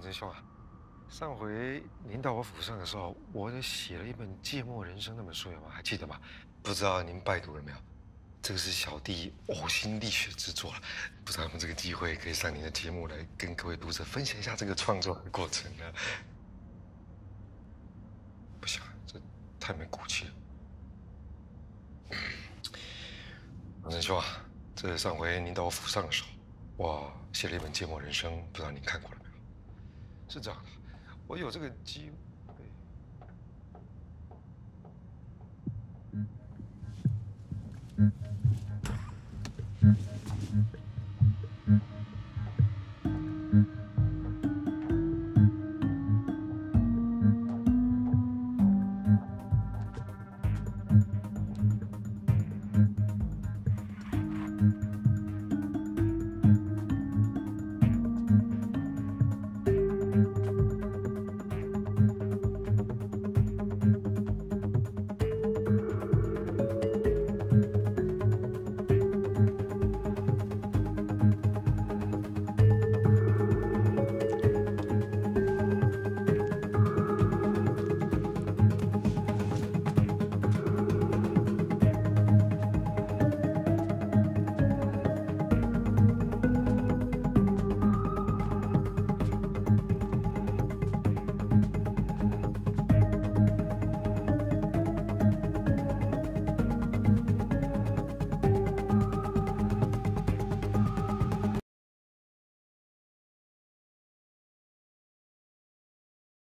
真兄啊，上回您到我府上的时候，我写了一本《芥末人生》那本书，有吗？还记得吗？不知道您拜读了没有？这个是小弟呕心沥血之作了，不知道有没有这个机会可以上您的节目来跟各位读者分享一下这个创作的过程呢？不行，这太没骨气了。王真兄啊，这上回您到我府上的时候，我写了一本《芥末人生》，不知道您看过了没有？是这样的，我有这个机会。